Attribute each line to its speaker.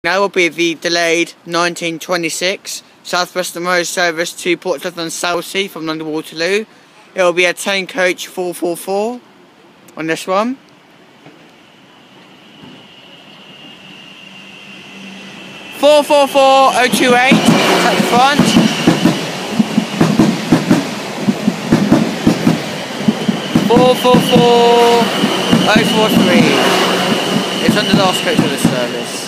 Speaker 1: Now will be the delayed 1926 South Western Road service to Portsmouth and Southsea from London Waterloo. It will be a 10 coach 444 on this one. Four 028 at the front. Four 043. It's on the last coach of the service.